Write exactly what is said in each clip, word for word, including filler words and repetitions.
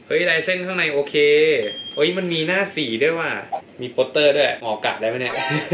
เฮ้ยลายเส้นข้างในโอเคเฮ้ยมันมีหน้าสีด้วยว่ะมีโปสเตอร์ด้วยออกกะได้ไหมเนี่ย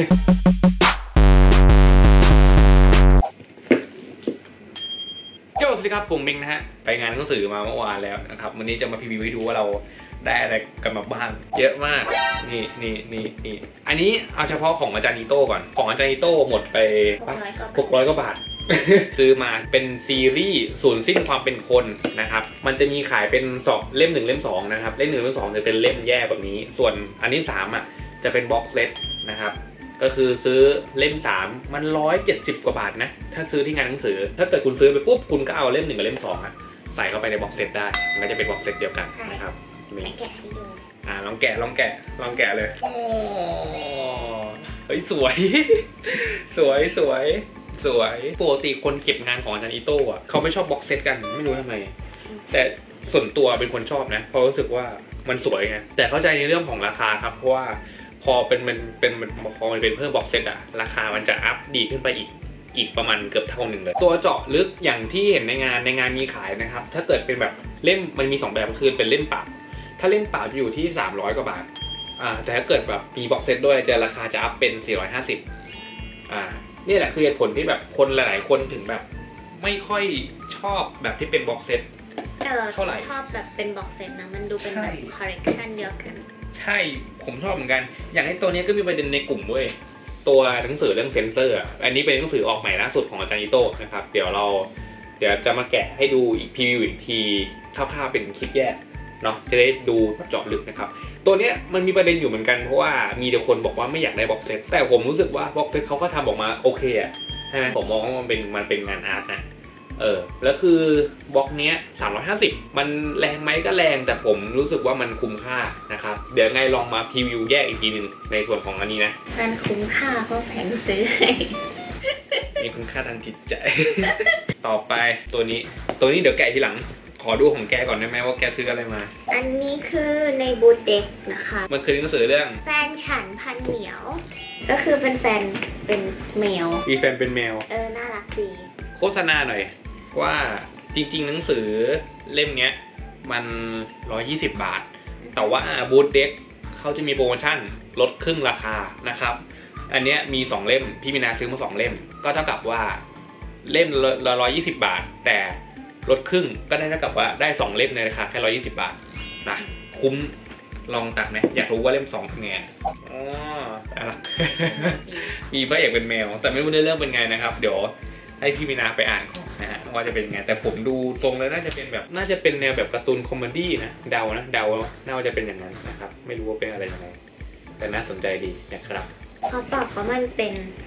สวัสดีครับผมเมงนะฮะไปงานหนังสือมาเมื่อวานแล้วนะครับวันนี้จะมาพรีวิวให้ดูว่าเราได้อะไรกันมาบ้างเยอะมากนี่นี่นี่นี่อันนี้เอาเฉพาะของอาจารย์นิโต้ก่อนของอาจารย์นิโต้หมดไปหกร้อยกว่าบาท ซื้อมาเป็นซีรีส์ศูนย์สิ้นความเป็นคนนะครับมันจะมีขายเป็นสองเล่มหนึ่งเล่มสองนะครับเล่มหนึ่งเล่มสองจะเป็นเล่มแยกแบบนี้ส่วนอันที่สามอ่ะจะเป็นบ็อกเซตนะครับก็คือซื้อเล่มสามมันร้อยเจ็ดสิบกว่าบาทนะถ้าซื้อที่งานหนังสือถ้าเกิดคุณซื้อไปปุ๊บคุณก็เอาเล่มหนึ่งกับเล่มสองอะใส่เข้าไปในบ็อกเซตได้มันจะเป็นบ็อกเซตเดียวกันนะครับแกะให้ดูอ่าลองแกะลองแกะลองแกะเลยโอ้เฮ้ยสวย สวยสวยสวยปกติคนเก็บงานของอาจารย์อิโต้อะเขาไม่ชอบบ็อกเซตกันไม่รู้ทำไมแต่ส่วนตัวเป็นคนชอบนะเพราะรู้สึกว่ามันสวยไงแต่เข้าใจในเรื่องของราคาครับเพราะว่าพอเป็นมันเป็นมันพอมันเป็นเพิ่มบ็อกเซตอะราคามันจะอัพดีขึ้นไปอีกอีกประมาณเกือบเท่าหนึ่งเลยตัวเจาะลึกอย่างที่เห็นในงานในงานมีขายนะครับถ้าเกิดเป็นแบบเล่มมันมีสองแบบคือเป็นเล่มเปล่าถ้าเล่มเปล่าจะอยู่ที่สามร้อยกว่าบาทอ่าแต่ถ้าเกิดแบบมีบ็อกเซตด้วยจะราคาจะอัพเป็นสี่ร้อยห้าสิบอ่านี่แหละคือเหตุผลที่แบบคนหลายๆคนถึงแบบไม่ค่อยชอบแบบที่เป็นบ็อกเซตเท่าไหร่ชอบแบบเป็นบ็อกเซตนะมันดูเป็นแบบคอลเลกชันเดียวกันใช่ผมชอบเหมือนกันอย่างไอ้ตัวนี้ก็มีประเด็นในกลุ่มด้วยตัวหนังสือเรื่องเซนเซอร์อันนี้เป็นหนังสือออกใหม่ล่าสุดของอาจารย์อิโต้นะครับเดี๋ยวเราเดี๋ยวจะมาแกะให้ดูอีกพรีวิวอีกทีคร่าวๆเป็นคลิปแยกเนาะจะได้ดูเจาะลึกนะครับตัวนี้มันมีประเด็นอยู่เหมือนกันเพราะว่ามีแต่คนบอกว่าไม่อยากได้บ็อกเซตแต่ผมรู้สึกว่าบ็อกเซตเขาก็ทำออกมาโอเคอะใช่ไหมผมมองว่ามันเป็นมันเป็นงานอาร์ตนะเออแล้วคือบล็อกเนี้ยสามร้อยห้าสิบมันแรงไหมก็แรงแต่ผมรู้สึกว่ามันคุ้มค่านะครับเดี๋ยวไงลองมาพรีวิวแยกอีกทีหนึ่งในส่วนของอันนี้นะมันคุ้มค่าเพราะแพงซื้อมีคุณค่าทางจิตใจ ต่อไปตัวนี้ตัวนี้เดี๋ยวแกะทีหลังขอดูของแกก่อนได้ไหมว่าแกซื้ออะไรมาอันนี้คือในบูธเด็กนะคะมันคือหนังสือเรื่องแฟนฉันพันเหมียวก็คือเป็นแฟนเป็นแมวมีแฟนเป็นแมวเออน่ารักดีโฆษณาหน่อยว่าจริงๆหนังสือเล่มนี้มันหนึ่งร้อยยี่สิบบาทแต่ว่าบูธเด็กเขาจะมีโปรโมชั่นลดครึ่งราคานะครับอันนี้มีสองเล่มพี่มีนาซื้อมาสองเล่มก็เท่ากับว่าเล่มละหนึ่งร้อยยี่สิบบาทแต่ลดครึ่งก็ได้เท่ากับว่าได้สองเล่มในราคาแค่หนึ่งร้อยยี่สิบบาทนะคุ้มลองตัดไหมอยากรู้ว่าเล่มสองเป็นไงอ๋ออะไร มีพระเอกเป็นแมวแต่ไม่รู้เรื่องเป็นไงนะครับเดี๋ยวให้พี่มีนาไปอ่านก่อนนะฮะว่าจะเป็นไงแต่ผมดูทรงแล้วน่าจะเป็นแบบน่าจะเป็นแนวแบบการ์ตูนคอมเมดี้นะเดานะเดาน่าจะเป็นอย่างนั้นนะครับไม่รู้ว่าเป็นอะไรยังไงแต่น่าสนใจดีนะครับเขาบอกว่ามันเป็น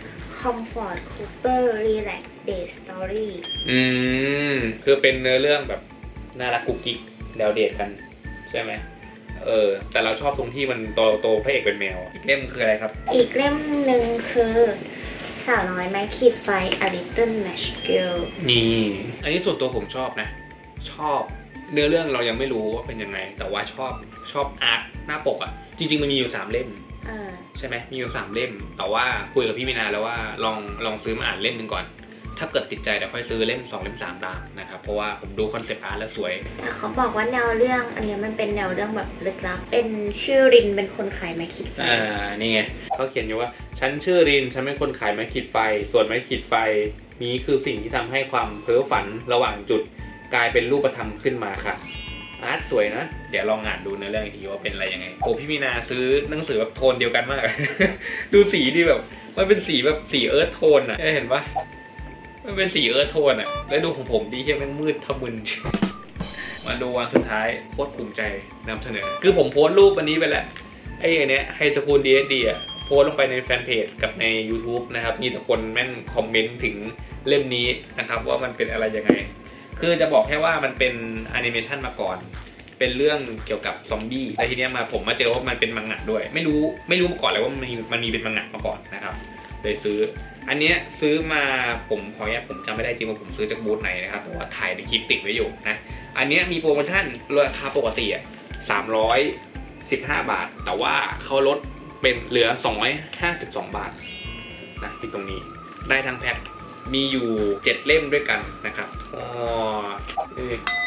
Comfort Cooper Relax Day Story อืมคือเป็นเนื้อเรื่องแบบน่ารักกุ๊กกิ๊กเดาเดทกันใช่ไหมเออแต่เราชอบตรงที่มันโตโตพระเอกเป็นแมวอีกเล่มคืออะไรครับอีกเล่มหนึ่งคือสาวน้อยไม้ขีดไฟ A Little Match Girl นี่อันนี้ส่วนตัวผมชอบนะชอบเนื้อเรื่องเรายังไม่รู้ว่าเป็นยังไงแต่ว่าชอบชอบอาร์ตหน้าปกอ่ะจริงๆมันมีอยู่สามเล่มใช่ไหมมีอยู่สามเล่มแต่ว่าคุยกับพี่มีนาแล้วว่าลองลองซื้อมาอ่านเล่มหนึ่งก่อนถ้าเกิดติดใจเดี๋ยวค่อยซื้อเล่มสองเล่มสามตามนะครับเพราะว่าผมดูคอนเซปต์อาร์ตแล้วสวยแต่เขาบอกว่าแนวเรื่องอันนี้มันเป็นแนวเรื่องแบบลึกลับเป็นชื่อรินเป็นคนขายไม้ขีดไฟอ่านี่ไงเขาเขียนอยู่ว่าฉันชื่อรินฉันเป็นคนขายไม้ขีดไฟส่วนไม้ขีดไฟนี้คือสิ่งที่ทำให้ความเพ้อฝันระหว่างจุดกลายเป็นรูปธรรมขึ้นมาค่ะอาร์ตสวยนะเดี๋ยวลองอ่านดูในเรื่องทีว่าเป็นอะไรยังไงโอ้พี่มีนาซื้อหนังสือแบบโทนเดียวกันมาก ดูสีดีแบบมันเป็นสีแบบสีเอิร์ธโทนอ่ะเห็นปะมันเป็นสีเอิร์ธโทนอ่ะแล้วดูของผมดีที่มันมืดทะมึน มาดูวันสุดท้ายโคตรภูมิใจนำเสนอคือผมโพสต์รูปอันนี้ไปแล้วไอ้เนี้ยไฮสคูลดีเอสดีอ่ะโพสต์ลงไปในแฟนเพจกับใน YouTube นะครับมีแต่คนแม่นคอมเมนต์ถึงเล่มนี้นะครับว่ามันเป็นอะไรยังไงคือจะบอกแค่ว่ามันเป็นแอนิเมชันมาก่อนเป็นเรื่องเกี่ยวกับซอมบี้แต่ทีนี้มาผมมาเจอว่ามันเป็นมังงะด้วยไม่รู้ไม่รู้มาก่อนเลยว่ามันมีมันมีเป็นมังงะมาก่อนนะครับเลยซื้ออันนี้ซื้อมาผมขออนุญาตผมจำไม่ได้จริงว่าผมซื้อจากบูธไหนนะครับแต่ว่าถ่ายในคลิปติดไว้อยู่นะอันนี้มีโปรโมชั่นราคาปกติอ่ะสามร้อยสิบห้าบาทแต่ว่าเขาลดเป็นเหลือสองร้อยห้าสิบสองบาทนะที่ตรงนี้ได้ทั้งแพ็คมีอยู่เจ็ดเล่มด้วยกันนะครับอ๋อ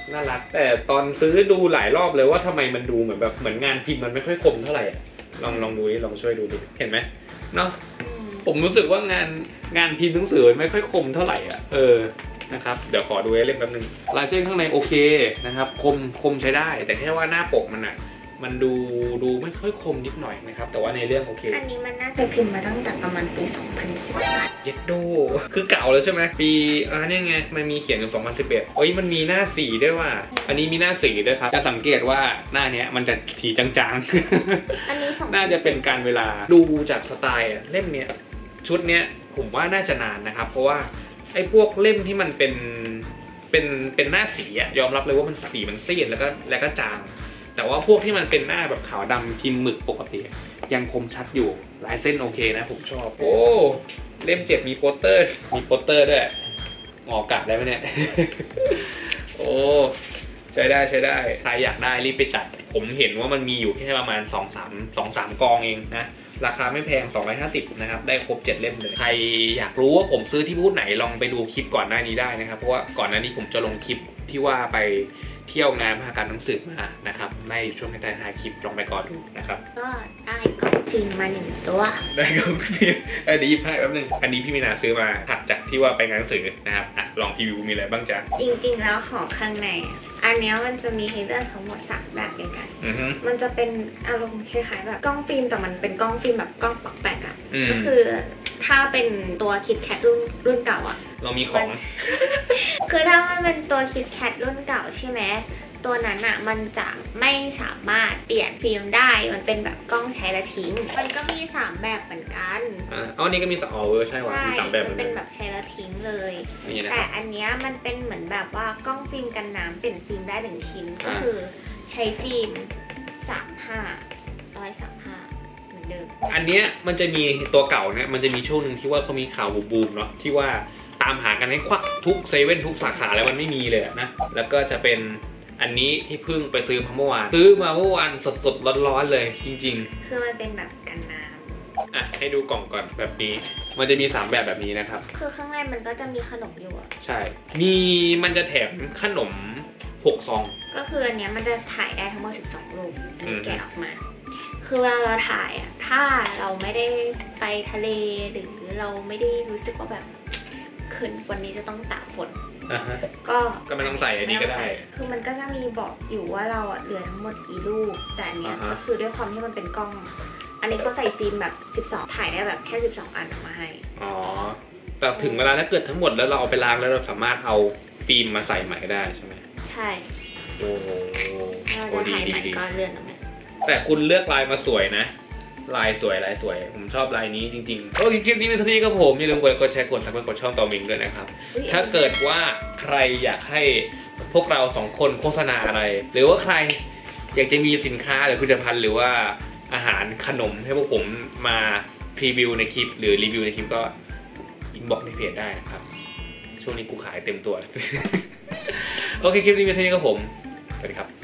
น่ารักแต่ตอนซื้อดูหลายรอบเลยว่าทำไมมันดูเหมือนแบบเหมือนงานพิมพ์มันไม่ค่อยคมเท่าไหร่ลองลองดูดิลองช่วยดูดิเห็นไหมเนาะผมรู้สึกว่างานงานพิมพ์หนังสือไม่ค่อยคมเท่าไหร่อ่ะเออนะครับเดี๋ยวขอดูเล่มแป๊บนึงลายเส้นข้างในโอเคนะครับคมคมใช้ได้แต่แค่ว่าหน้าปกมันอ่ะมันดูดูไม่ค่อยคมนิดหน่อยนะครับแต่ว่าในเรื่องโอเคอันนี้มันน่าจะพิมพ์มาตั้งแต่ประมาณปีสองพันสิบเย็ดโดคือเก่าแล้วใช่ไหมปีอ่านี่ไงมันมีเขียนอยู่สองพันสิบเอ็ดเอ้ยมันมีหน้าสีด้วยว่ะอันนี้มีหน้าสีด้วยครับจะสังเกตว่าหน้าเนี้ยมันจะสีจางๆ อันนี้น่าจะเป็นการเวลาดูจากสไตล์เล่มเนี้ยชุดเนี้ยผมว่าน่าจะนานนะครับเพราะว่าไอ้พวกเล่มที่มันเป็นเป็นเป็นหน้าสีอะยอมรับเลยว่ามันสีมันซีดแล้วก็แล้วก็จางแต่ว่าพวกที่มันเป็นหน้าแบบขาวดำพิมพ์หมึกปกติยังคมชัดอยู่ลายเส้นโอเคนะผมชอบโอ้เล่มเจ็ดมีโปสเตอร์มีโปสเตอร์ด้วยงอกะได้ไหมเนี่ย โอ้ใช้ได้ใช้ได้ใครอยากได้รีบไปจัดผมเห็นว่ามันมีอยู่แค่ประมาณสองสาม สองสามกองเองนะราคาไม่แพงสองร้อยห้าสิบนะครับได้ครบเจ็ดเล่มเลยใครอยากรู้ว่าผมซื้อที่บูธไหนลองไปดูคลิปก่อนหน้านี้ได้นะครับเพราะว่าก่อนหน้านี้ผมจะลงคลิปที่ว่าไปเที่ยวงานมหกรรมหนังสือมานะครับในช่วงท้ายๆคลิปลองไปก่อนดูนะครับก็ได้กล่องฟิล์มมาหนึ่งตัวได้กล่องฟิล์มอันนี้ให้แป๊บนึงอันนี้พี่มีนาซื้อมาถัดจากที่ว่าไปงานหนังสือนะครับอ่ะลองรีวิวมีอะไรบ้างจ๊ะจริงๆแล้วของข้างในอันนี้มันจะมีให้เลือกทั้งหมดสามแบบด้วยกันมันจะเป็นอารมณ์คล้ายๆแบบกล้องฟิล์มแต่มันเป็นกล้องฟิล์มแบบกล้องปักแปกอ่ะก็คือถ้าเป็นตัวคิดแคทรุ่นรุ่นเก่าอ่ะเรามีของคือถ้ามันเป็นตัวคิดแคทรุ่นเก่าใช่ไหมตัวนั้นอ่ะมันจะไม่สามารถเปลี่ยนฟิล์มได้มันเป็นแบบกล้องใช้แล้วทิ้งมันก็มีสามแบบเหมือนกันอ๋ออันนี้ก็มีสองเออใช่ว่ะมีสามแบบมันเป็นแบบใช้แล้วทิ้งเลยแต่อันนี้มันเป็นเหมือนแบบว่ากล้องฟิล์มกันน้ำเปลี่ยนฟิล์มได้หนึ่งชิ้นก็คือใช้ฟิล์มสามห้าร้อยสามห้าเหมือนเดิมอันเนี้ยมันจะมีตัวเก่าเนี่ยมันจะมีช่วงหนึ่งที่ว่าเขามีข่าวบูมๆเนาะที่ว่าตามหากันให้ควักทุกเซเว่นทุกสาขาแล้วมันไม่มีเลยนะแล้วก็จะเป็นอันนี้ที่เพิ่งไปซื้อมาเมื่อวานซื้อมาเมื่อวานสดๆร้อนๆเลยจริงๆคือมันเป็นแบบกันน้ำอ่ะให้ดูกล่องก่อนแบบนี้มันจะมีสามแบบแบบนี้นะครับคือข้างในมันก็จะมีขนมอยู่อ่ะใช่มีมันจะแถมขนมหกซองก็คืออันเนี้ยมันจะถ่ายได้ทั้งหมดสิบสองรูปอันนี้แกะออกมาคือเวลาเราถ่ายอ่ะถ้าเราไม่ได้ไปทะเลหรือเราไม่ได้รู้สึกว่าแบบคืนวันนี้จะต้องตากฝนก็ก็ไม่ต้องใส่อันนี้ก็ได้คือมันก็จะมีบอกอยู่ว่าเราเหลือทั้งหมดกี่รูปแต่อันเนี้ยก็คือด้วยความที่มันเป็นกล้องอันนี้เขาใส่ฟิล์มแบบสิบสองถ่ายได้แบบแค่สิบสองอันออกมาให้อ๋อแต่ถึงเวลาถ้าเกิดทั้งหมดแล้วเราเอาไปล้างแล้วเราสามารถเอาฟิล์มมาใส่ใหม่ได้ใช่ไหมใช่โอ้โหดีดีก็เลื่อนออกมาแต่คุณเลือกลายมาสวยนะลายสวยลายสวยผมชอบลายนี้จริงๆโอ้คลิปนี้เป็นเท่านี้ก็ผมอย่าลืมกดแชร์กดซับสไครบ์กดช่องตอมิงด้วยนะครับถ้าเกิดว่าใครอยากให้พวกเราสองคนโฆษณาอะไรหรือว่าใครอยากจะมีสินค้าหรือผลิตภัณฑ์หรือว่าอาหารขนมให้พวกผมมาพรีวิวในคลิปหรือรีวิวในคลิปก็อินบ็อกซ์ในเพจได้นะครับช่วงนี้กูขายเต็มตัวโอเคคลิปนี้เป็นเท่านี้ก็ผมสวัสดีครับ